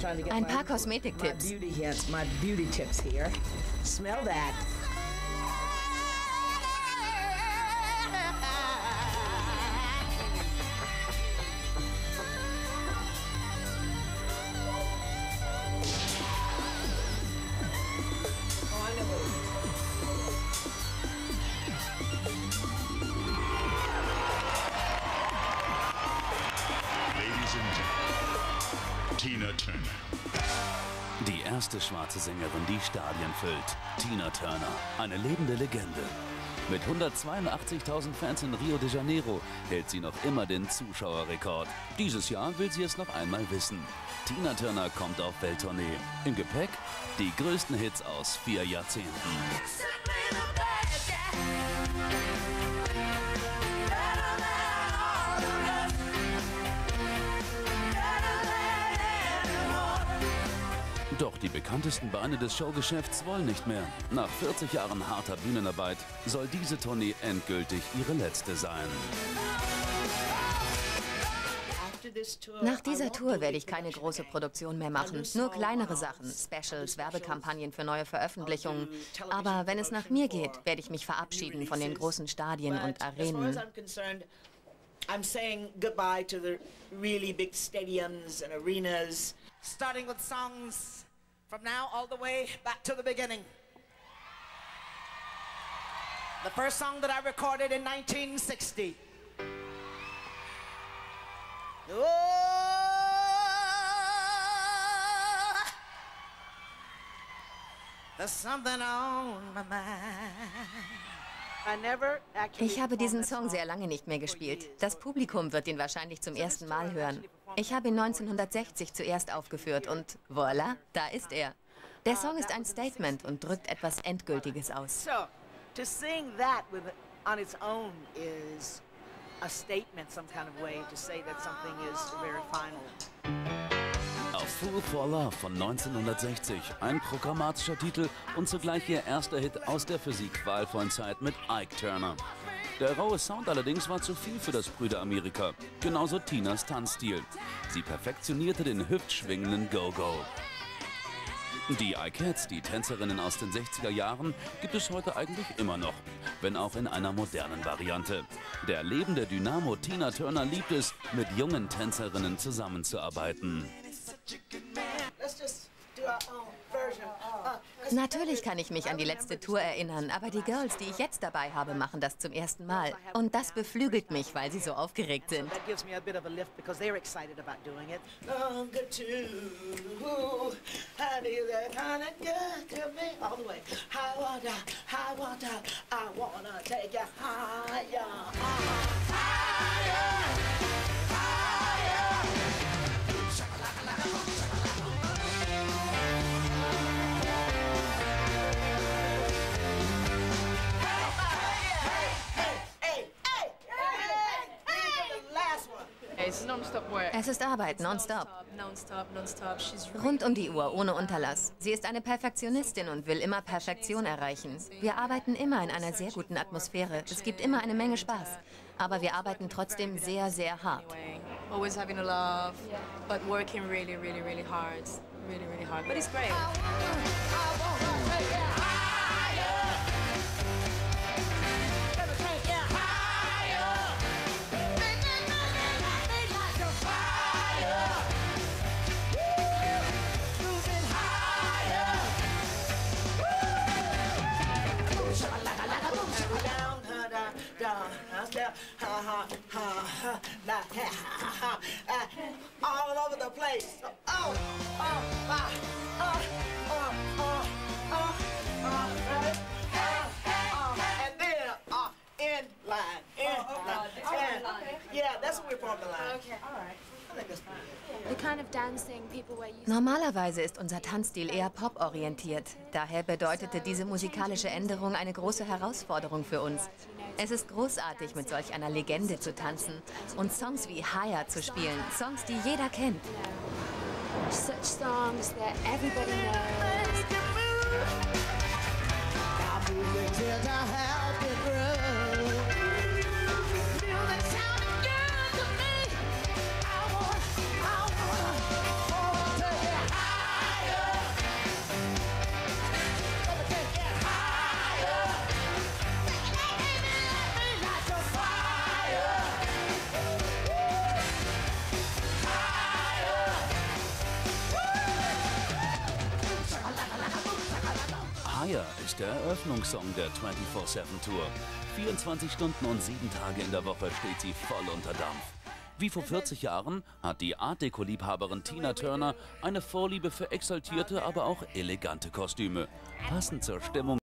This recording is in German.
Ein paar Kosmetiktipps. My beauty tips here. Smell that. Tina Turner. Die erste schwarze Sängerin, die Stadien füllt. Tina Turner, eine lebende Legende. Mit 182.000 Fans in Rio de Janeiro hält sie noch immer den Zuschauerrekord. Dieses Jahr will sie es noch einmal wissen. Tina Turner kommt auf Welttournee. Im Gepäck die größten Hits aus 4 Jahrzehnten. Doch die bekanntesten Beine des Showgeschäfts wollen nicht mehr. Nach 40 Jahren harter Bühnenarbeit soll diese Tournee endgültig ihre letzte sein. Nach dieser Tour werde ich keine große Produktion mehr machen. Nur kleinere Sachen, Specials, Werbekampagnen für neue Veröffentlichungen. Aber wenn es nach mir geht, werde ich mich verabschieden von den großen Stadien und Arenen. I'm saying goodbye to the really big stadiums and arenas, starting with songs from now all the way back to the beginning. The first song that I recorded in 1960. Oh, there's something on my mind. Ich habe diesen Song sehr lange nicht mehr gespielt. Das Publikum wird ihn wahrscheinlich zum ersten Mal hören. Ich habe ihn 1960 zuerst aufgeführt und voilà, da ist er. Der Song ist ein Statement und drückt etwas Endgültiges aus. So, to sing that on its own is a statement, some kind of way to say that something is very final. A Fool for Love von 1960, ein programmatischer Titel und zugleich ihr erster Hit aus der für sie qualvollen Zeit mit Ike Turner. Der raue Sound allerdings war zu viel für das Brüder-Amerika, genauso Tinas Tanzstil. Sie perfektionierte den hüftschwingenden Go-Go. Die Ikettes, die Tänzerinnen aus den 60er Jahren, gibt es heute eigentlich immer noch, wenn auch in einer modernen Variante. Der lebende Dynamo Tina Turner liebt es, mit jungen Tänzerinnen zusammenzuarbeiten. Natürlich kann ich mich an die letzte Tour erinnern, aber die Girls, die ich jetzt dabei habe, machen das zum ersten Mal. Und das beflügelt mich, weil sie so aufgeregt sind. Es ist Arbeit, nonstop. Rund um die Uhr, ohne Unterlass. Sie ist eine Perfektionistin und will immer Perfektion erreichen. Wir arbeiten immer in einer sehr guten Atmosphäre. Es gibt immer eine Menge Spaß. Aber wir arbeiten trotzdem sehr, sehr hart. Always having a laugh, but working really, really, really hard. Really, really hard. But it's great. All over the place. And then in line. Yeah, that's where we form the line. Okay, all right. Normalerweise ist unser Tanzstil eher pop-orientiert. Daher bedeutete diese musikalische Änderung eine große Herausforderung für uns. Es ist großartig, mit solch einer Legende zu tanzen und Songs wie Higher zu spielen. Songs, die jeder kennt. Such songs that everybody knows. Fire ist der Eröffnungssong der 24/7-Tour. 24 Stunden und 7 Tage in der Woche steht sie voll unter Dampf. Wie vor 40 Jahren hat die Art Deco-Liebhaberin Tina Turner eine Vorliebe für exaltierte, aber auch elegante Kostüme. Passend zur Stimmung